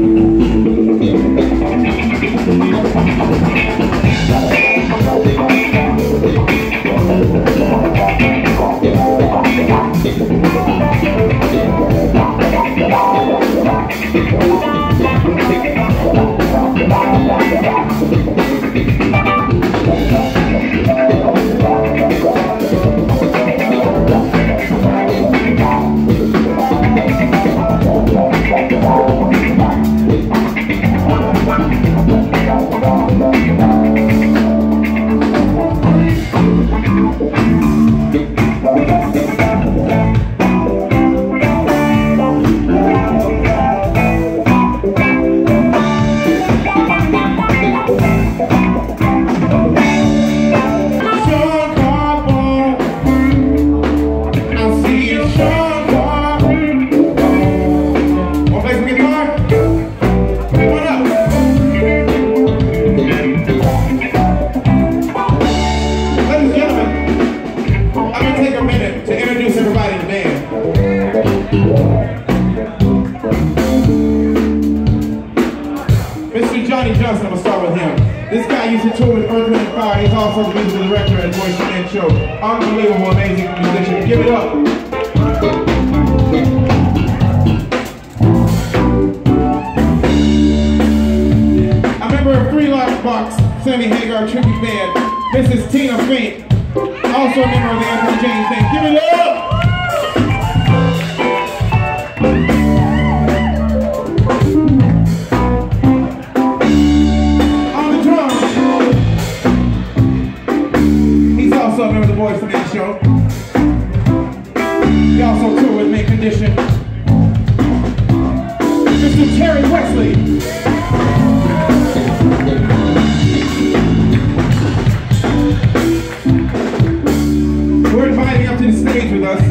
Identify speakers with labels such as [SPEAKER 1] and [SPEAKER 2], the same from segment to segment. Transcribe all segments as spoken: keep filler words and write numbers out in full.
[SPEAKER 1] Unbelievable, amazing musician. Give it up. A member of Three Lockbox, Sammy Hagar tribute band, Missus Tina Fink, also a member of the Anthony James band. Give it up! Boys to Men show. He also toured with Mint Condition. Mister Terry Wesley. We're inviting him to the stage with us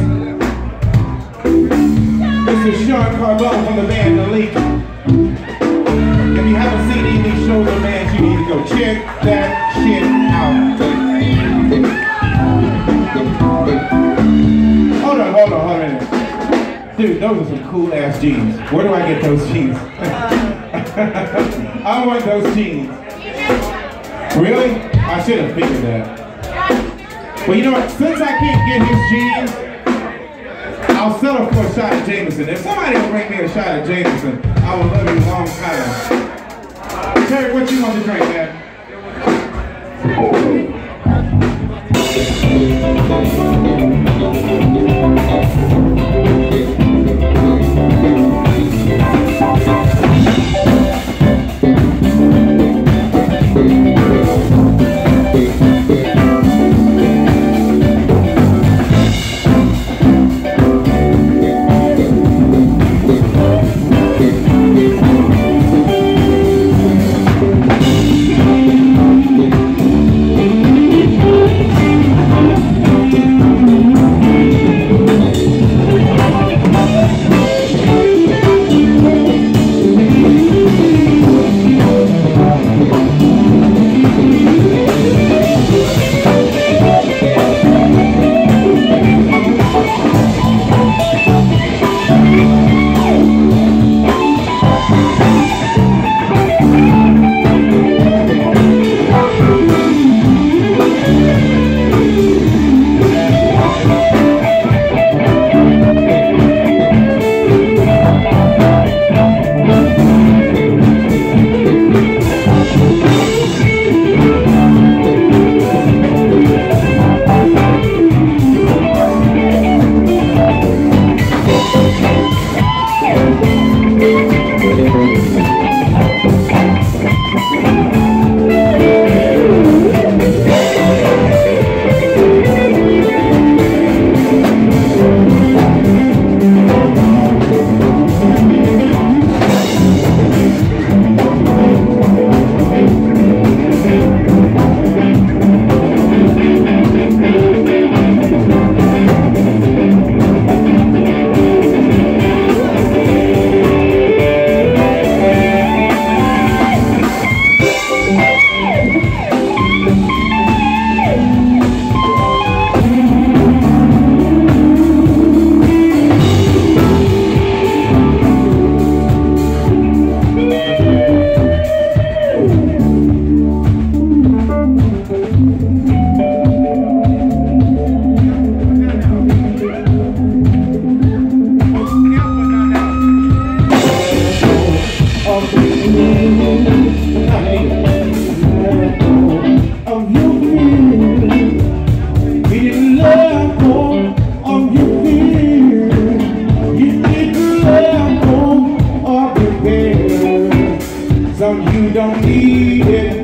[SPEAKER 1] Mister Sean Carbone from the band The Leak. If you haven't seen any of these shows or bands, you need to go check that shit out. Hold on, hold on, hold on. Dude, those are some cool ass jeans. Where do I get those jeans? I want those jeans. Really? I should have figured that. Well, you know what? Since I can't get his jeans, I'll settle for a shot of Jameson. If somebody will bring me a shot of Jameson, I will love you a long time. Terry, what you want to drink, man? you don't need it.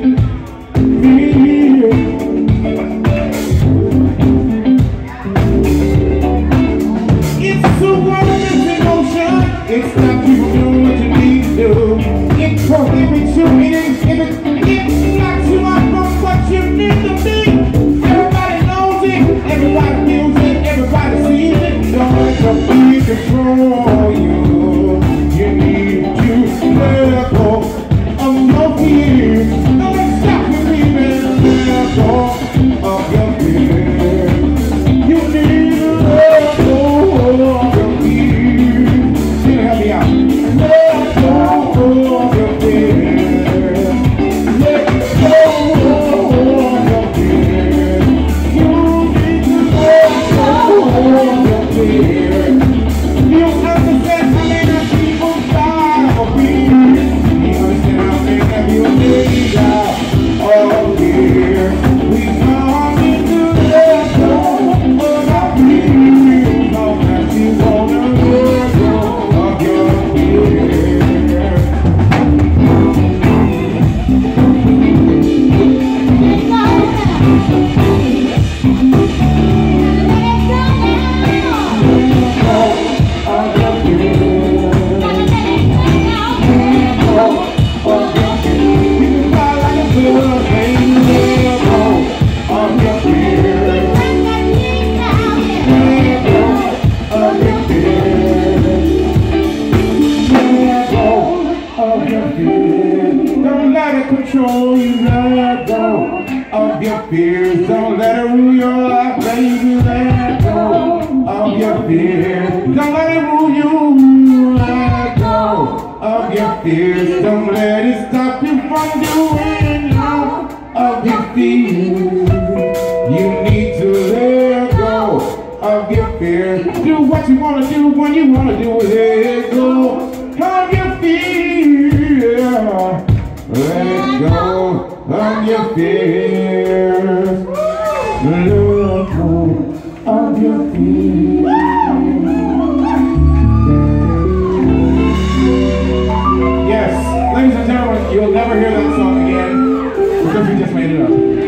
[SPEAKER 1] It's a woman's emotion. It stops you from doing what you need to do. It prohibits you, it inhibits, it knocks you out from what you need to be. Everybody knows it, everybody feels it, everybody sees it. Don't let the fear control you. You need to let go of your fear. Don't let it stop you leaving. Let go of your fear. You need to let go of your fear. Can you help me out? Let go of your fear. Let go of your fear. You need to let go of your fear. You understand how many people die of fear. You understand how many people die of fear. We all need to let go of our fear. Long as you wanna let go of your fear. Don't let it control you, let go of your fears. Don't let it rule your life, baby, let go of your fears. Don't let it rule you, let go of your fears. Don't let it stop you from doing all of your fears. You need to let go of your fears. Do what you want to do when you want to do it. Let go of your fears. Let go of your fears. Let go of your fears. Yes, ladies and gentlemen, you'll never hear that song again because we just made it up.